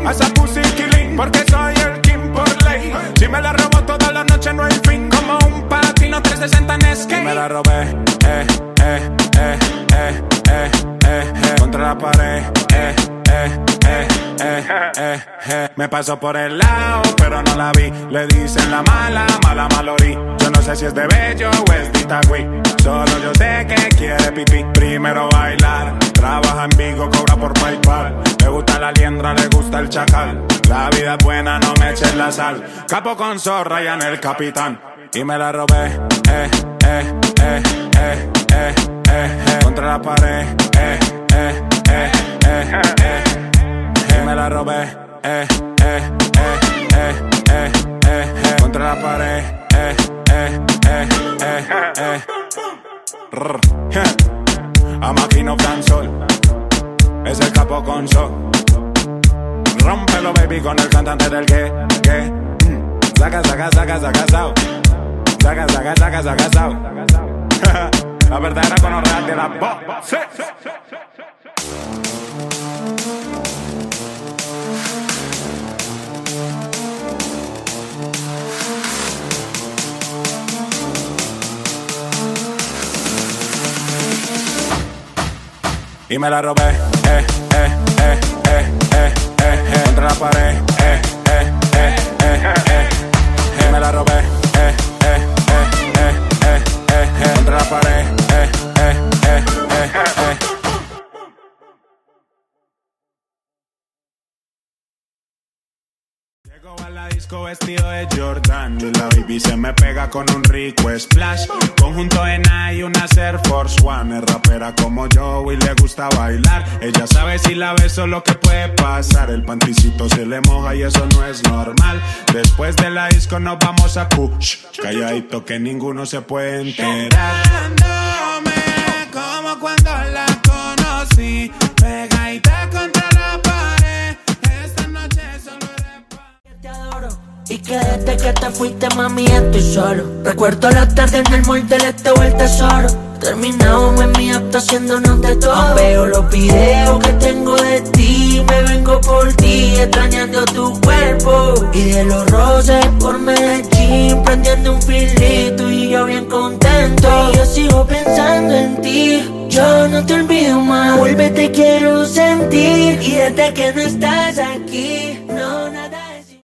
a esa pussy killing, porque soy el king por ley. Si me la robo toda la noche no hay fin, como un patino 360 en skate. Y me la robé, contra la pared, me pasó por el lado, pero no la vi. Le dicen la mala, mala malorí. Yo no sé si es de Bello o es de Itagüí. Solo yo sé que quiere pipí. Primero bailar, trabaja en Vigo, cobra por PayPal. Le gusta la liendra, le gusta el chacal. La vida es buena, no me eches la sal. Capo con zorra y en el capitán. Y me la robé, contra la pared, y me la robé, contra la pared, a Maquino Dancehall, es el capo con sol. Rómpelo baby con el cantante del que saca, saca, saca, saca, sao. Saca, saca, saca, saca, sao. La verdadera conorrea de la voz. Sí. Y me la robé, contra la pared, y me la robé, contra la pared, Llego a la disco vestido de Jordan y la baby se me pega con un rico splash. Conjunto en y una Air Force One. Es rapera como yo y le gusta bailar. Ella sabe si la beso lo que puede pasar. El panticito se le moja y eso no es normal. Después de la disco nos vamos a Kush. Calladito que ninguno se puede enterar. Como cuando la conocí, pegadita contra la pared. Esta noche solo te adoro. Y que desde que te fuiste, mami, estoy solo. Recuerdo la tarde en el mall del este o el tesoro. Terminamos en mi auto haciéndonos de todo. Veo los videos que tengo de ti. Me vengo por ti, extrañando tu cuerpo. Y de los roces por Medellín, prendiendo un filito y yo bien contento. Y yo sigo pensando en ti. Yo no te olvido más, vuelve, te quiero sentir. Y desde que no estás aquí,